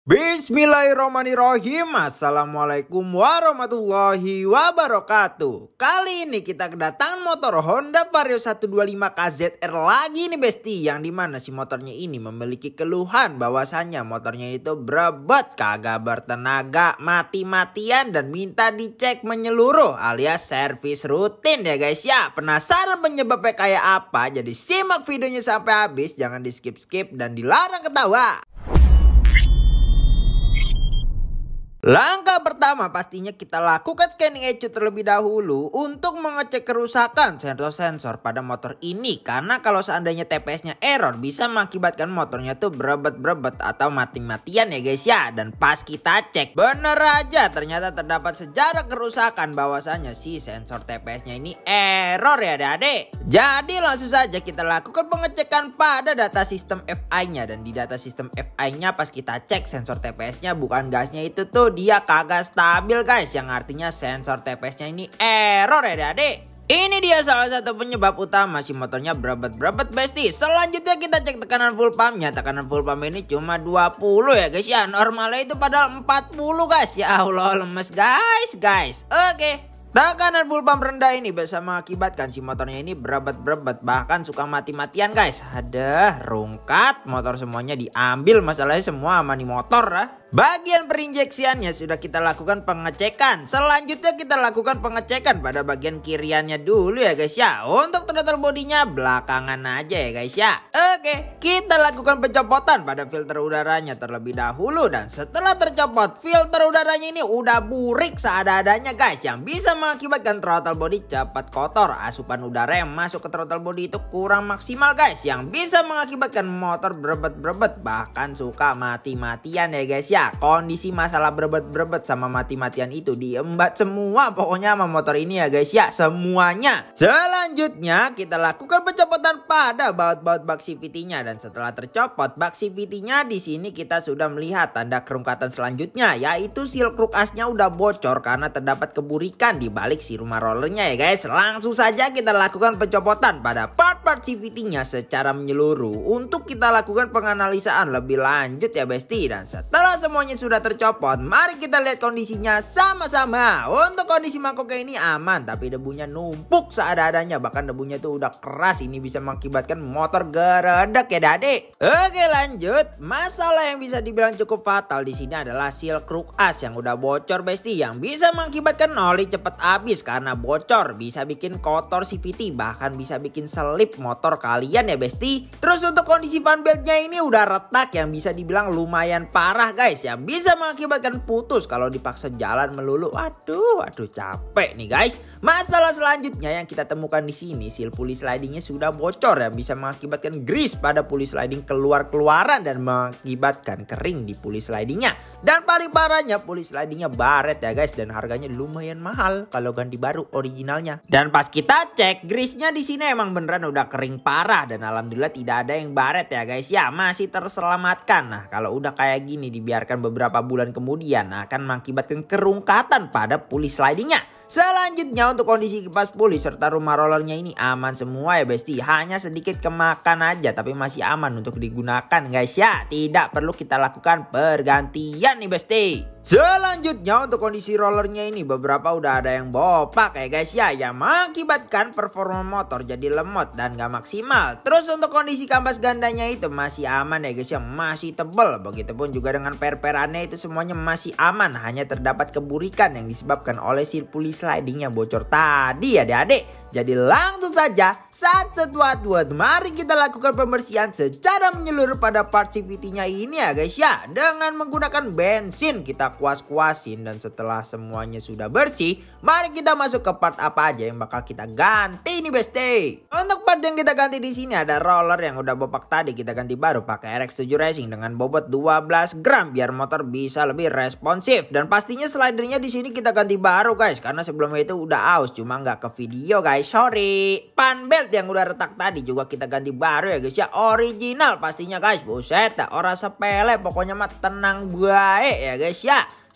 Bismillahirrahmanirrahim. Assalamualaikum warahmatullahi wabarakatuh. Kali ini kita kedatangan motor Honda Vario 125 KZR lagi nih besti. Yang dimana si motornya ini memiliki keluhan bahwasannya motornya itu berebet, kagak bertenaga, mati-matian dan minta dicek menyeluruh alias servis rutin ya guys ya. Penasaran penyebabnya kayak apa? Jadi simak videonya sampai habis, jangan di skip-skip dan dilarang ketawa. Langkah pertama pastinya kita lakukan scanning ECU terlebih dahulu untuk mengecek kerusakan sensor-sensor pada motor ini. Karena kalau seandainya TPS-nya error bisa mengakibatkan motornya tuh berebet-berebet atau mati-matian ya guys ya. Dan pas kita cek bener aja ternyata terdapat sejarah kerusakan bahwasanya si sensor TPS-nya ini error ya adik-adik. Jadi langsung saja kita lakukan pengecekan pada data sistem FI-nya. Dan di data sistem FI-nya pas kita cek sensor TPS-nya bukan gasnya itu tuh dia kagak stabil guys, yang artinya sensor TPS-nya ini error ya adik. Ini dia salah satu penyebab utama si motornya berebet-berebet besti. Selanjutnya kita cek tekanan full pumpnya. Tekanan full pump ini cuma 20 ya guys ya. Normalnya itu padahal 40 guys. Ya Allah lemes guys. Oke. Tekanan full pump rendah ini bisa mengakibatkan si motornya ini berebet-berebet, bahkan suka mati-matian guys. Ada rungkat, motor semuanya diambil, masalahnya semua aman di motor lah. Bagian perinjeksiannya sudah kita lakukan pengecekan. Selanjutnya kita lakukan pengecekan pada bagian kiriannya dulu ya guys ya. Untuk throttle bodinya belakangan aja ya guys ya. Oke, kita lakukan pencopotan pada filter udaranya terlebih dahulu. Dan setelah tercopot, filter udaranya ini udah burik seada-adanya guys, yang bisa mengakibatkan throttle body cepat kotor. Asupan udara yang masuk ke throttle body itu kurang maksimal guys, yang bisa mengakibatkan motor berebet-berebet, bahkan suka mati-matian ya guys ya. Kondisi masalah berebet-berebet sama mati-matian itu diembat semua pokoknya sama motor ini ya guys ya, semuanya. Selanjutnya kita lakukan pencopotan pada baut-baut bak CVT-nya. Dan setelah tercopot bak CVT-nya, di sini kita sudah melihat tanda kerungkatan selanjutnya, yaitu seal kruk asnya udah bocor karena terdapat keburikan di balik si rumah rollernya ya guys. Langsung saja kita lakukan pencopotan pada part-part CVT-nya secara menyeluruh untuk kita lakukan penganalisaan lebih lanjut ya besti. Dan setelah semuanya sudah tercopot, mari kita lihat kondisinya sama-sama. Untuk kondisi mangkoknya ini aman, tapi debunya numpuk seada-adanya, bahkan debunya itu udah keras. Ini bisa mengakibatkan motor geredek ya adik. Oke lanjut, masalah yang bisa dibilang cukup fatal di sini adalah seal kruk as yang udah bocor besti, yang bisa mengakibatkan oli cepet habis. Karena bocor bisa bikin kotor CVT, bahkan bisa bikin selip motor kalian ya besti. Terus untuk kondisi fan beltnya ini udah retak, yang bisa dibilang lumayan parah guys, yang bisa mengakibatkan putus kalau dipaksa jalan melulu. Aduh capek nih guys. Masalah selanjutnya yang kita temukan di sini, seal pulley slidingnya sudah bocor, yang bisa mengakibatkan grease pada pulley sliding keluaran dan mengakibatkan kering di pulley slidingnya. Dan paling parahnya pulley slidingnya baret ya guys, dan harganya lumayan mahal kalau ganti baru originalnya. Dan pas kita cek, grease-nya di sini emang beneran udah kering parah, dan alhamdulillah tidak ada yang baret ya guys ya, masih terselamatkan. Nah kalau udah kayak gini dibiarkan beberapa bulan kemudian akan mengakibatkan kerungkatan pada pulley slidingnya. Selanjutnya untuk kondisi kipas pulley serta rumah rollernya ini aman semua ya besti. Hanya sedikit kemakan aja tapi masih aman untuk digunakan guys ya. Tidak perlu kita lakukan pergantian nih besti. Selanjutnya untuk kondisi rollernya ini beberapa udah ada yang bopak ya guys ya, yang mengakibatkan performa motor jadi lemot dan gak maksimal. Terus untuk kondisi kampas gandanya itu masih aman ya guys ya, masih tebal. Begitupun juga dengan per-perannya itu semuanya masih aman, hanya terdapat keburikan yang disebabkan oleh seal pulley slidingnya bocor tadi ya adik-adik. Jadi langsung saja mari kita lakukan pembersihan secara menyeluruh pada part CVT-nya ini ya guys ya. Dengan menggunakan bensin kita kuas-kuasin, dan setelah semuanya sudah bersih, mari kita masuk ke part apa aja yang bakal kita ganti nih besti. Untuk part yang kita ganti di sini ada roller yang udah bopak tadi, kita ganti baru pakai RX7 Racing dengan bobot 12 gram biar motor bisa lebih responsif. Dan pastinya slidernya di sini kita ganti baru guys, karena sebelumnya itu udah aus cuma nggak ke video guys, sorry. Fan belt yang udah retak tadi juga kita ganti baru ya guys ya, original pastinya guys. Buset dah, ora sepele pokoknya mah, tenang baik ya guys ya.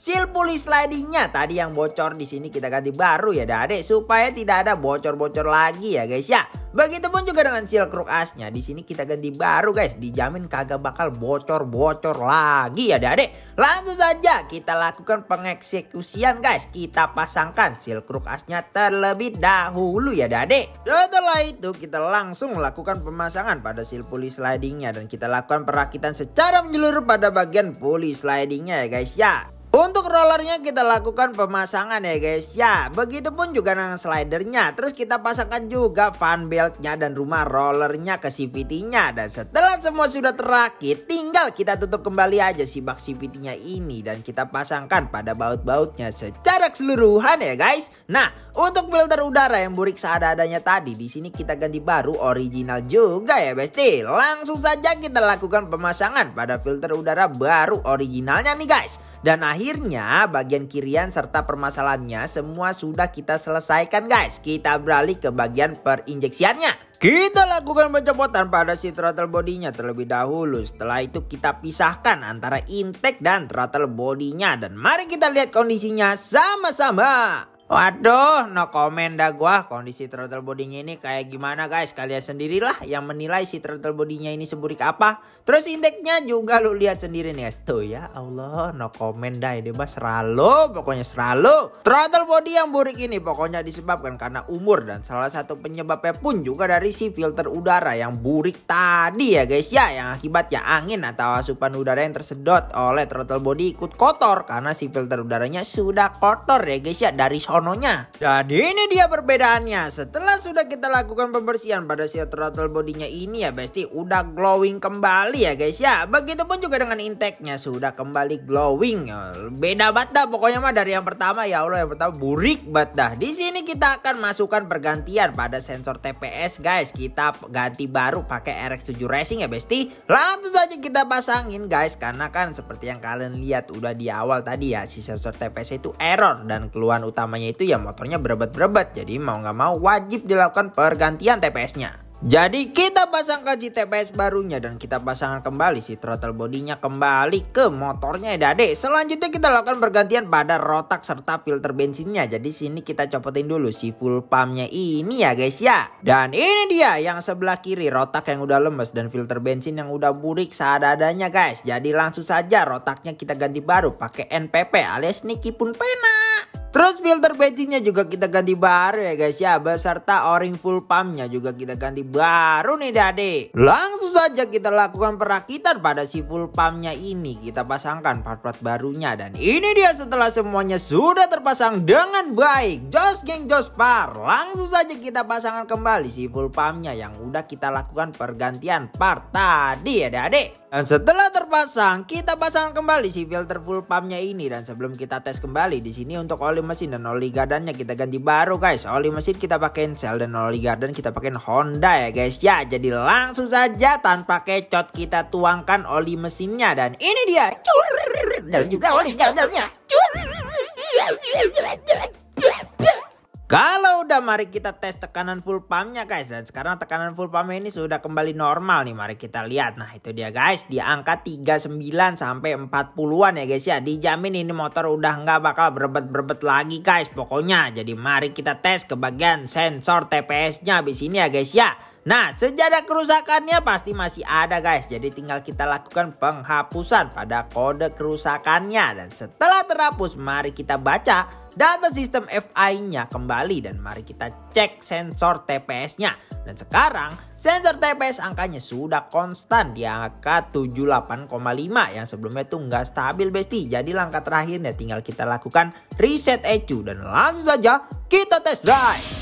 seal pulley slidingnya tadi yang bocor di sini kita ganti baru ya adik, supaya tidak ada bocor-bocor lagi ya guys ya. Begitupun juga dengan seal crook asnya, di sini kita ganti baru guys, dijamin kagak bakal bocor-bocor lagi ya adik. Langsung saja kita lakukan pengeksekusian guys, kita pasangkan seal crook asnya terlebih dahulu ya adik. Setelah itu kita langsung melakukan pemasangan pada seal pulley slidingnya dan kita lakukan perakitan secara menyeluruh pada bagian pulley slidingnya ya guys ya. Untuk rollernya kita lakukan pemasangan ya guys ya. Begitupun juga dengan slidernya. Terus kita pasangkan juga fan beltnya dan rumah rollernya ke CVT-nya. Dan setelah semua sudah terakit, tinggal kita tutup kembali aja si bak CVT-nya ini. Dan kita pasangkan pada baut-bautnya secara keseluruhan ya guys. Nah, untuk filter udara yang burik seadanya tadi, di sini kita ganti baru original juga ya besti. Langsung saja kita lakukan pemasangan pada filter udara baru originalnya nih guys. Dan akhirnya bagian kirian serta permasalahannya semua sudah kita selesaikan guys. Kita beralih ke bagian perinjeksiannya. Kita lakukan pencopotan pada si throttle bodinya terlebih dahulu. Setelah itu kita pisahkan antara intake dan throttle bodinya. Dan mari kita lihat kondisinya sama-sama. Waduh, no comment dah gua. Kondisi throttle bodinya ini kayak gimana guys? Kalian sendirilah yang menilai si throttle bodinya ini seburik apa. Terus intake-nya juga lu lihat sendiri nih guys. Tuh ya Allah, no comment dah. Ini mah selalu, pokoknya selalu. Throttle body yang burik ini pokoknya disebabkan karena umur. Dan salah satu penyebabnya pun juga dari si filter udara yang burik tadi ya guys ya. Yang akibatnya angin atau asupan udara yang tersedot oleh throttle body ikut kotor. Karena si filter udaranya sudah kotor ya guys ya dari sononya. Dan ini dia perbedaannya. Setelah sudah kita lakukan pembersihan pada si throttle bodinya ini ya besti, udah glowing kembali ya guys ya. Begitupun juga dengan intake-nya sudah kembali glowing. Beda banget dah pokoknya mah dari yang pertama ya Allah, yang pertama burik banget dah. Di sini kita akan masukkan pergantian pada sensor TPS guys. Kita ganti baru pakai RX7 Racing ya besti. Langsung saja kita pasangin guys, karena kan seperti yang kalian lihat udah di awal tadi ya, si sensor TPS itu error dan keluhan utamanya itu ya motornya berebet-berebet. Jadi mau nggak mau wajib dilakukan pergantian TPS-nya. Jadi kita pasangkan si TPS barunya dan kita pasangkan kembali si throttle bodinya kembali ke motornya ya adek. Selanjutnya kita lakukan pergantian pada rotak serta filter bensinnya. Jadi sini kita copotin dulu si full pumpnya ini ya guys ya. Dan ini dia yang sebelah kiri, rotak yang udah lemes dan filter bensin yang udah burik seadanya guys. Jadi langsung saja rotaknya kita ganti baru pakai NPP alias Niki pun pena. Terus filter bensinnya juga kita ganti baru ya guys ya. Beserta o-ring full pumpnya juga kita ganti baru nih dade. Langsung saja kita lakukan perakitan pada si full pumpnya ini. Kita pasangkan part-part barunya. Dan ini dia setelah semuanya sudah terpasang dengan baik. Jos geng jos par. Langsung saja kita pasangkan kembali si full pumpnya yang udah kita lakukan pergantian part tadi ya dade. Dan setelah terpasang kita pasangkan kembali si filter full pumpnya ini. Dan sebelum kita tes kembali di sini untuk oli mesin dan oli gardannya kita ganti baru guys. Oli mesin kita pakai Shell dan oli gardan kita pakai Honda ya guys ya. Jadi langsung saja tanpa kecot kita tuangkan oli mesinnya dan ini dia. Dan juga oli gardannya. Kalau udah mari kita tes tekanan full pumpnya guys. Dan sekarang tekanan full pumpnya ini sudah kembali normal nih. Mari kita lihat. Nah itu dia guys. Di angka 39 sampai 40-an ya guys ya. Dijamin ini motor udah nggak bakal berebet-berebet lagi guys pokoknya. Jadi mari kita tes ke bagian sensor TPS-nya habis ini ya guys ya. Nah sejarah kerusakannya pasti masih ada guys. Jadi tinggal kita lakukan penghapusan pada kode kerusakannya. Dan setelah terhapus mari kita baca data sistem FI-nya kembali dan mari kita cek sensor TPS-nya. Dan sekarang sensor TPS angkanya sudah konstan di angka 78,5 yang sebelumnya tuh nggak stabil besti. Jadi langkah terakhirnya tinggal kita lakukan reset ECU dan langsung saja kita tes drive.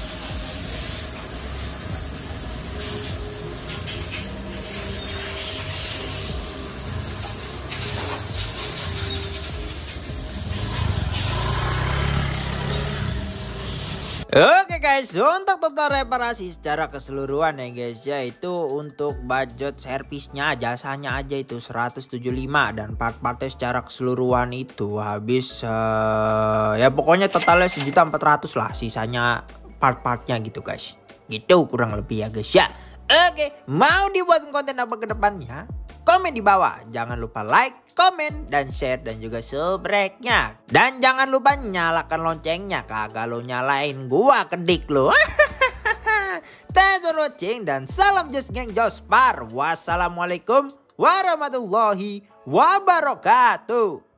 Oke guys, untuk total reparasi secara keseluruhan ya guys ya, itu untuk budget servisnya jasanya aja itu 175 dan part-partnya secara keseluruhan itu habis ya pokoknya totalnya 1.400.000 lah, sisanya part-partnya gitu guys. Gitu kurang lebih ya guys ya. Oke, mau dibuat konten apa ke depannya? komen di bawah. Jangan lupa like, komen, dan share, dan juga subscribe-nya. Dan jangan lupa nyalakan loncengnya. Kagak lo nyalain, gua kedik lo. Thanks for watching dan salam Just Gang Jospar. Wassalamualaikum warahmatullahi wabarakatuh.